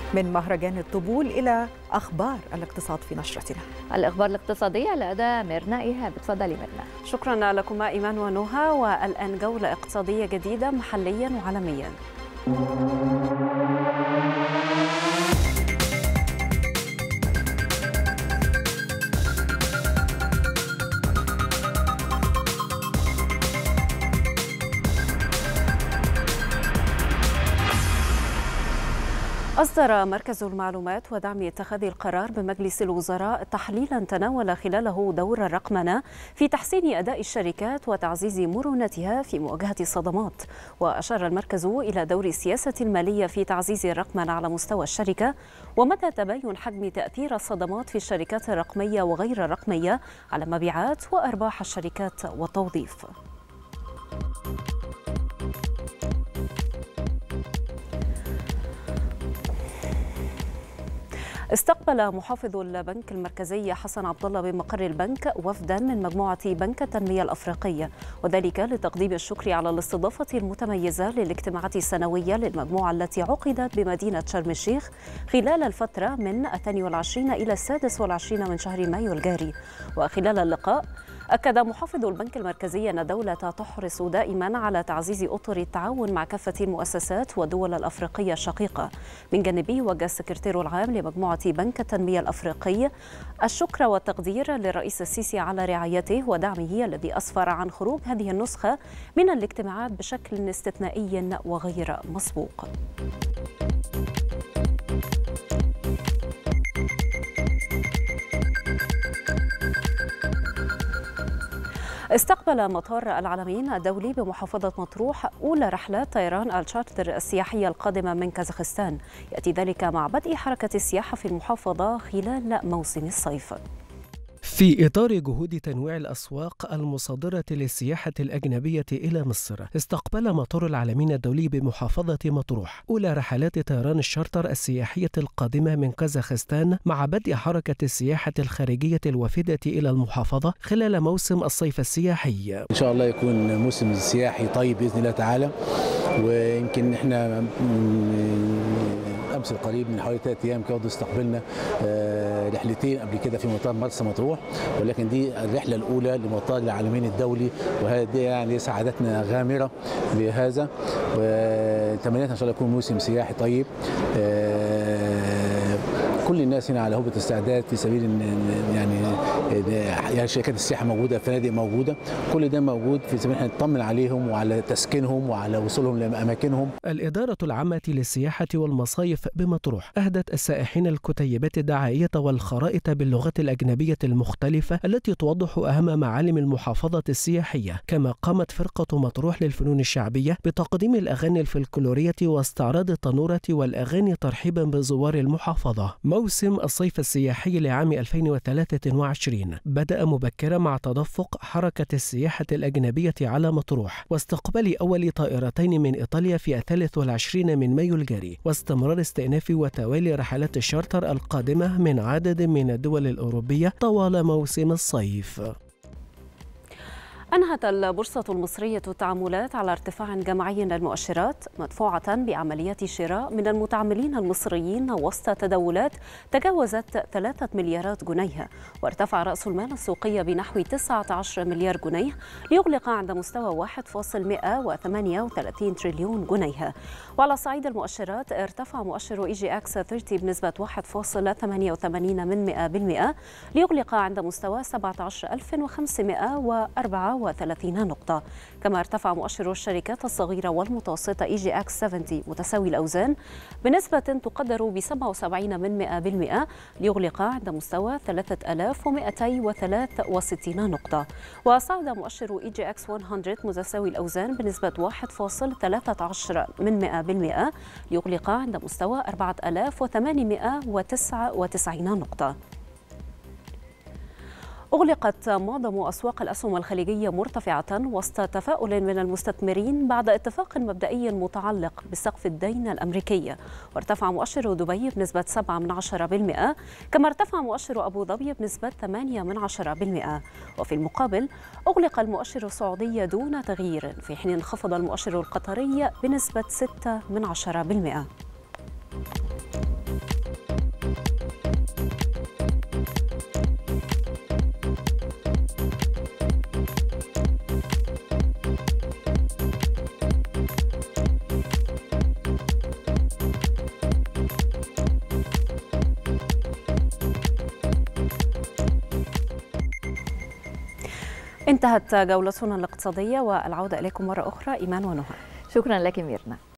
من مهرجان الطبول إلى أخبار الاقتصاد في نشرتنا. الأخبار الاقتصادية لأداء ميرنا إيهاب. تفضلي ميرنا. شكرا لكم إيمان ونهى. والآن جولة اقتصادية جديدة محليا وعالميا. أصدر مركز المعلومات ودعم اتخاذ القرار بمجلس الوزراء تحليلا تناول خلاله دور الرقمنة في تحسين أداء الشركات وتعزيز مرونتها في مواجهة الصدمات. وأشار المركز إلى دور السياسة المالية في تعزيز الرقمنة على مستوى الشركة ومدى تباين حجم تأثير الصدمات في الشركات الرقمية وغير الرقمية على مبيعات وأرباح الشركات والتوظيف. استقبل محافظ البنك المركزي حسن عبد الله بمقر البنك وفدا من مجموعة بنك التنمية الأفريقية، وذلك لتقديم الشكر على الاستضافة المتميزة للاجتماعات السنوية للمجموعة التي عقدت بمدينة شرم الشيخ خلال الفترة من 22 إلى 26 من شهر مايو الجاري. وخلال اللقاء أكد محافظ البنك المركزي أن الدولة تحرص دائما على تعزيز أطر التعاون مع كافة المؤسسات والدول الأفريقية الشقيقة. من جانبه وجه السكرتير العام لمجموعة بنك التنمية الأفريقي الشكر والتقدير للرئيس السيسي على رعايته ودعمه الذي أسفر عن خروج هذه النسخة من الاجتماعات بشكل استثنائي وغير مسبوق. استقبل مطار العلمين الدولي بمحافظة مطروح أولى رحلات طيران الشارتر السياحية القادمة من كازاخستان، يأتي ذلك مع بدء حركة السياحة في المحافظة خلال موسم الصيف. في إطار جهود تنويع الأسواق المصادرة للسياحة الأجنبية إلى مصر، استقبل مطار العلمين الدولي بمحافظة مطروح أولى رحلات طيران الشارتر السياحية القادمة من كازاخستان مع بدء حركة السياحة الخارجية الوافدة إلى المحافظة خلال موسم الصيف السياحي. إن شاء الله يكون موسم سياحي طيب بإذن الله تعالى. ويمكن إحنا أمس القريب من حوالي 3 أيام كده استقبلنا رحلتين قبل كده في مطار مرسى مطروح، ولكن دي الرحلة الأولى لمطار العلمين الدولي، وهذه يعني سعادتنا غامرة بهذا، وتمنياتنا إن شاء الله يكون موسم سياحي طيب. كل الناس هنا على هبة استعداد في سبيل يعني شركات السياحة موجودة، الفنادق موجودة، كل ده موجود في سبيل احنا نطمن عليهم وعلى تسكينهم وعلى وصولهم لأماكنهم. الإدارة العامة للسياحة والمصايف بمطروح أهدت السائحين الكتيبات الدعائية والخرائط باللغات الأجنبية المختلفة التي توضح أهم معالم المحافظة السياحية، كما قامت فرقة مطروح للفنون الشعبية بتقديم الأغاني الفلكلورية واستعراض التنورة والأغاني ترحيبا بزوار المحافظة. موسم الصيف السياحي لعام 2023 بدأ مبكرا مع تدفق حركة السياحة الأجنبية على مطروح واستقبال أول طائرتين من إيطاليا في 23 من مايو الجاري، واستمرار استئناف وتوالي رحلات الشارتر القادمة من عدد من الدول الأوروبية طوال موسم الصيف. أنهت البورصة المصرية التعاملات على ارتفاع جماعي للمؤشرات مدفوعة بعمليات شراء من المتعاملين المصريين وسط تداولات تجاوزت 3 مليارات جنيه، وارتفع رأس المال السوقي بنحو 19 مليار جنيه ليغلق عند مستوى 1.138 تريليون جنيه. وعلى صعيد المؤشرات ارتفع مؤشر EGX 30 بنسبة 1.88% ليغلق عند مستوى 17534 نقطة. كما ارتفع مؤشر الشركات الصغيرة والمتوسطة EGX 70 متساوي الأوزان بنسبة تقدر ب77% ليغلق عند مستوى 3263 نقطة. وصعد مؤشر EGX 100 متساوي الأوزان بنسبة 1.13% ليغلق عند مستوى 4899 نقطة. أغلقت معظم أسواق الأسهم الخليجية مرتفعة وسط تفاؤل من المستثمرين بعد اتفاق مبدئي متعلق بسقف الدين الأمريكي، وارتفع مؤشر دبي بنسبة 0.7%، كما ارتفع مؤشر أبو ظبي بنسبة 8%. وفي المقابل أغلق المؤشر السعودي دون تغيير، في حين انخفض المؤشر القطري بنسبة 6%. انتهت جولتنا الاقتصادية، والعودة إليكم مرة أخرى إيمان ونهى. شكرا لك ميرنا.